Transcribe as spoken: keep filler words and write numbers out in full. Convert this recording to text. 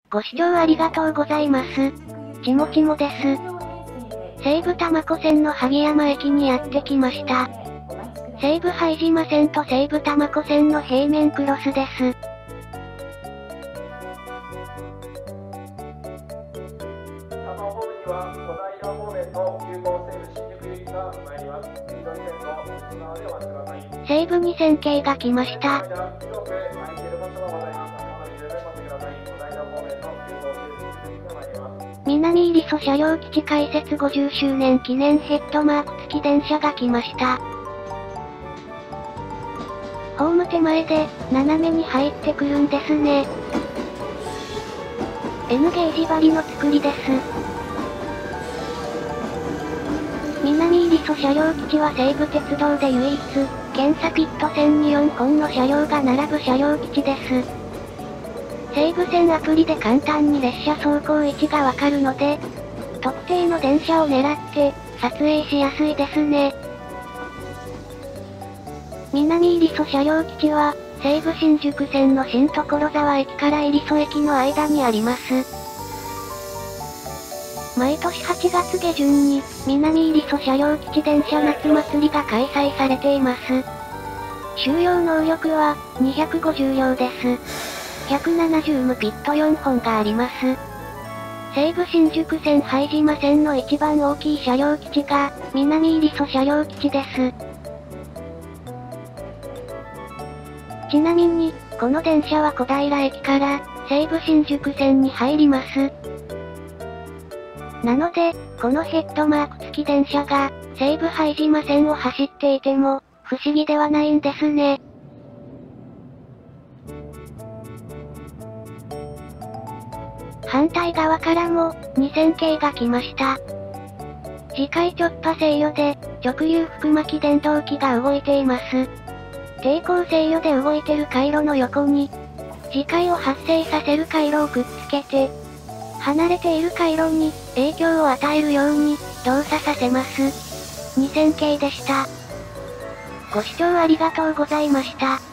ご視聴ありがとうございます。ちもちもです。西武多摩湖線の萩山駅にやってきました。西武拝島線と西武多摩湖線の平面クロスです。西武にせん系が来ました。南入曽車両基地開設ごじゅっしゅうねん記念ヘッドマーク付き電車が来ました。ホーム手前で、斜めに入ってくるんですね。N ゲージ張りの作りです。南入曽車両基地は西武鉄道で唯一、検査ピット線によんほんの車両が並ぶ車両基地です。西武線アプリで簡単に列車走行位置がわかるので、特定の電車を狙って、撮影しやすいですね。南入曽車両基地は、西武新宿線の新所沢駅から入曽駅の間にあります。毎年はちがつげじゅんに、南入曽車両基地電車夏祭りが開催されています。収容能力は、にひゃくごじゅうりょうです。ひゃくななじゅうムピットよんほんがあります。西武新宿線拝島線の一番大きい車両基地が、南入曽車両基地です。ちなみに、この電車は小平駅から、西武新宿線に入ります。なので、このヘッドマーク付き電車が、西武拝島線を走っていても、不思議ではないんですね。反対側からも、にせん系が来ました。次回直波制御で、直流腹巻き電動機が動いています。抵抗制御で動いてる回路の横に、磁界を発生させる回路をくっつけて、離れている回路に影響を与えるように動作させます。にせん系でした。ご視聴ありがとうございました。